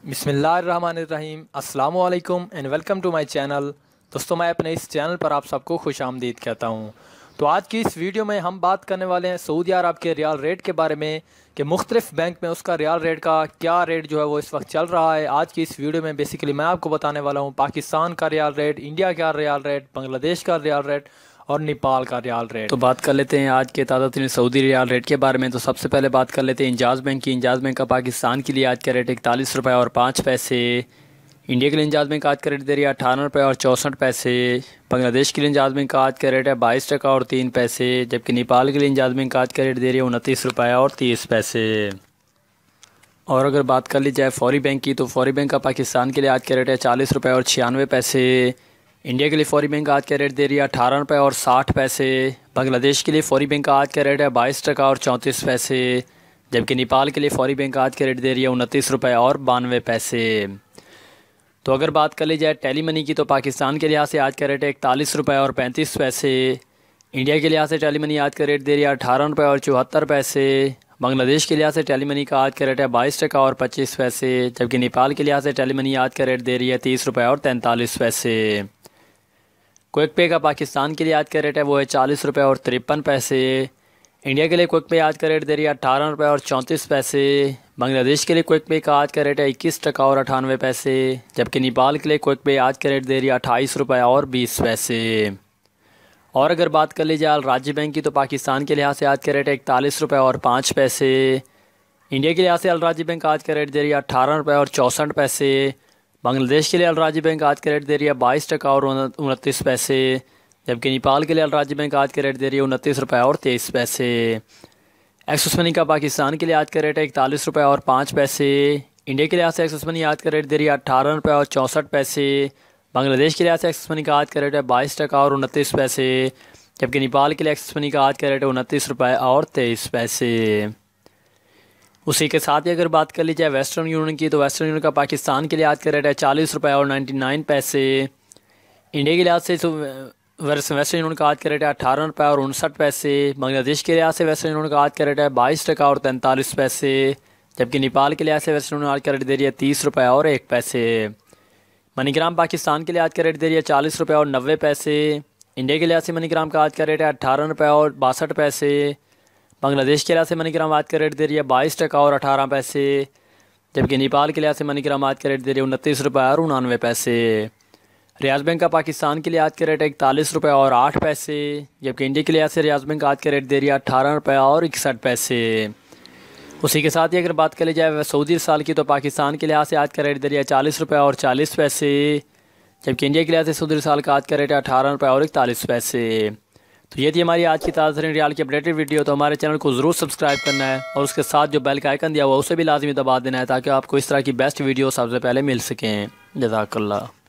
बिस्मिल्लाहिर्रहमानिर्रहीम, अस्सलामु अलैकुम and welcome to my channel. दोस्तों, मैं अपने इस चैनल पर आप सबको खुश आमदीद कहता हूँ। तो आज की इस वीडियो में हम बात करने वाले हैं सऊदी अरब के रियाल रेट के बारे में कि मुख्तलिफ बैंक में उसका रियाल रेट का क्या रेट जो है वो इस वक्त चल रहा है। आज की इस वीडियो में बेसिकली मैं आपको बताने वाला हूँ पाकिस्तान का रियाल रेट, इंडिया का रियाल रेट, बांग्लादेश का रियाल रेट और नेपाल का रियाल रेट। तो बात कर लेते हैं आज के ताज़ा तरीन सऊदी रियाल रेट के बारे में। तो सबसे पहले बात कर लेते हैं इंजाज़ बैंक की। इंजाज़ बैंक का पाकिस्तान के लिए आज का रेट 41 रुपये और 5 पैसे। इंडिया के लिए इंजाज़ बैंक आज का रेट दे रही है 58 रुपये और 64 पैसे। बांग्लादेश के लिए इंजाज़ बैंक आज का रेट है 22 टका और 3 पैसे। जबकि नेपाल के लिए इंजाज़ बैंक आज का रेट दे रही है 29 रुपये और 30 पैसे। और अगर बात कर ली जाए फौरी बैंक की, तो फौरी बैंक का पाकिस्तान के लिए आज का रेट है 40 रुपये और 96 पैसे। इंडिया के लिए फौरी बैंक आज का रेट दे रही है 18 रुपये और 60 पैसे। बांग्लादेश के लिए फौरी बैंक का आज का रेट है 22 टका और 34 पैसे। जबकि नेपाल के लिए फौरी बैंक आज का रेट दे रही है 29 रुपये और 92 पैसे। तो अगर बात कर ली जाए टेलीमनी की, तो पाकिस्तान के लिहाज से आज का रेट है 41 रुपये और 35 पैसे। इंडिया के लिहाज से टेलीमनी आज का रेट दे रही है 18 रुपये और 74 पैसे। बांग्लादेश के लिहाज से टेलीमनी का आज का रेट है 22 टका और 25 पैसे। जबकि नेपाल के लिहाज से टेलीमनी आज का रेट दे रही है 30 रुपये और 43 पैसे। क्विक पे का पाकिस्तान के लिए आज का रेट है वो है 40 रुपये और 53 पैसे। इंडिया के लिए क्विक पे आज का रेट दे रही है 18 रुपये और 34 पैसे। बांग्लादेश के लिए क्विक पे का आज का रेट है 21 टका और 98 पैसे। जबकि नेपाल के लिए क्विक पे आज का रेट दे रही है 28 रुपये और 20 पैसे। और अगर बात कर ली जाए अल-राजी बैंक की, तो पाकिस्तान के लिहाज से आज का रेट है 41 रुपये और 5 पैसे। इंडिया के लिहाज से अल-राजी बैंक आज का रेट दे रही है 18 रुपये और 64 पैसे। बांग्लादेश के लिए अल-राजी बैंक आज का रेट दे रही है 22 टका और 29 पैसे। जबकि नेपाल के लिए अल-राजी बैंक आज का रेट दे रही है 29 रुपये और 23 पैसे। एक्सिस मनी का पाकिस्तान के लिए आज का रेट है 41 रुपये और 5 पैसे। इंडिया के लिहाज से एक्सिस मनी आज का रेट दे रही है 18 रुपये और 64 पैसे। बांग्लादेश के लिहाज से एक्सिस मनी का आज का रेट है 22 टका और 29 पैसे। जबकि नेपाल के लिए एक्सिस मनी का आज का रेट है 29 रुपये और 23 पैसे। उसी के साथ ही अगर बात कर ली जाए वेस्टर्न यूनियन की, तो वेस्टर्न यूनियन का पाकिस्तान के लिए आज का रेट है 40 रुपये और 99 पैसे। इंडिया के लिहाज से वेस्टर्न यूनियन का आज का रेट है 18 रुपये और 59 पैसे। बांग्लादेश के लिहाज से वेस्टर्न यूनियन का आज का रेट है 22 टका और 43 पैसे। जबकि नेपाल के लिहाज से वेस्टर्न यूनियन आज का रेट दे रही है 30 रुपये और 1 पैसे। मनीग्राम पाकिस्तान के लिए आज का रेट दे रही है 40 रुपये और 90 पैसे। इंडिया के लिहाज से मनीग्राम का आज का रेट है 18 रुपये और 62 पैसे। बांग्लादेश के लिहाज से मनीग्राम आज का रेट दे रही है 22 टका और 18 पैसे। जबकि नेपाल के लिहाज से मनीग्राम आज का रेट दे रही है 29 रुपये और 99 पैसे। रियाज बैंक का पाकिस्तान के लिए आज का रेट है 41 रुपये और 8 पैसे। जबकि इंडिया के लिहाज से रियाज बैंक आज का रेट दे रही है 18 रुपये और 61 पैसे। उसी के साथ ही अगर बात कर ली जाए सऊदी अरसाल की, तो पाकिस्तान के लिहाज से आज का रेट दे रही है 40 रुपये और 40 पैसे। जबकि इंडिया के लिहाज से सऊदी अरसाल का आज का रेट है 18 रुपये और 41 पैसे। तो ये थी हमारी आज की ताज़ा तरीन रियाल की अपडेटेड वीडियो। तो हमारे चैनल को ज़रूर सब्सक्राइब करना है और उसके साथ जो बेल का आइकन दिया हुआ उसे भी लाजमी दबा देना है, ताकि आपको इस तरह की बेस्ट वीडियो सबसे पहले मिल सकें। जज़ाकल्लाह।